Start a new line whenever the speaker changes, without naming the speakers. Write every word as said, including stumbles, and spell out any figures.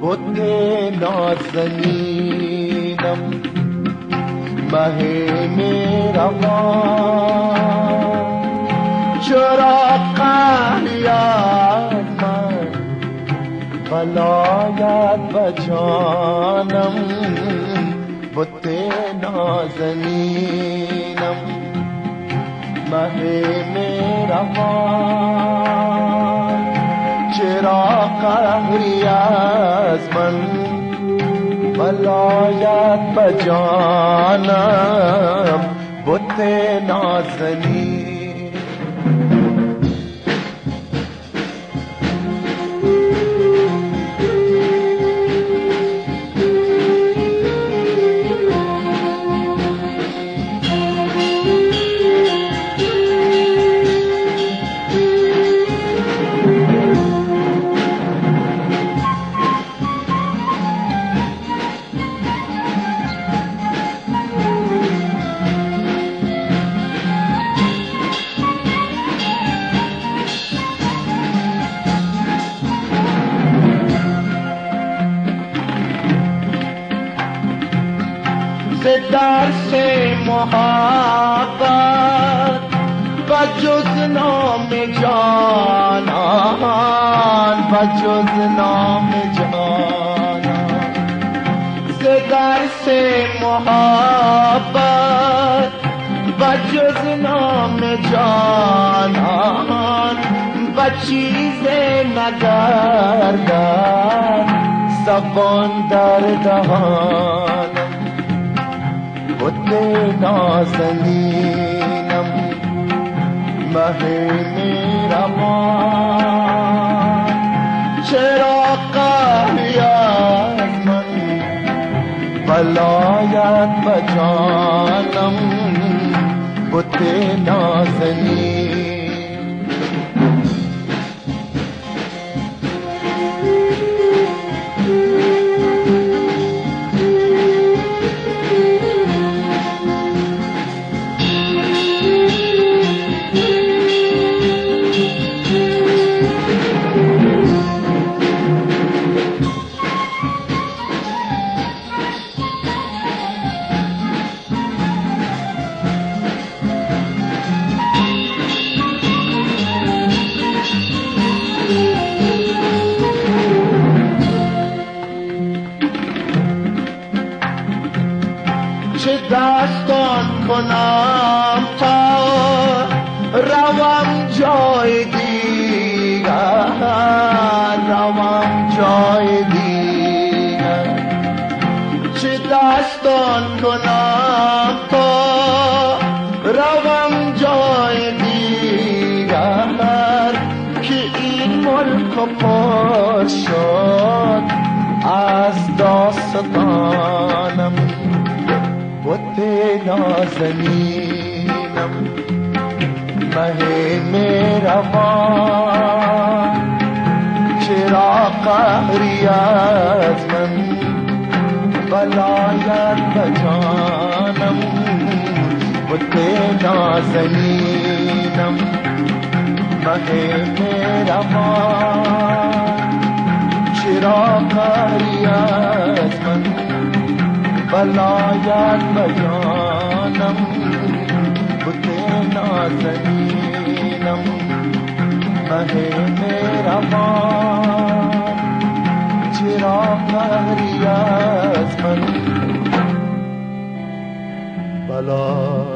بت نازنینم مه مهربان چرا قهریت من ولایت و جانم بت نازنینم مه مهربان چرا قهری از من ولایت و جانم بت نازنین درس محبت و جز نام جانان و جز نام جانان ز درس محبت و جز نام جانان و چیز نگردد زبان در دهانم بت نازنینم مه مهربان چرا قهری از من ولایت و جانم بت نازنین چه دستان کنم تا روم جای دیگر روم جای دیگر چه دستان کنم تا روم جای دیگر که این ملک پر شد از داستانم بت نازنینم مه مهربان چرا قهری از من ولایت و جانم بت نازنینم مه مهربان چرا قهری از من ولایت و جانم بت نازنینم مه مهربان چرا قهری از من ولایت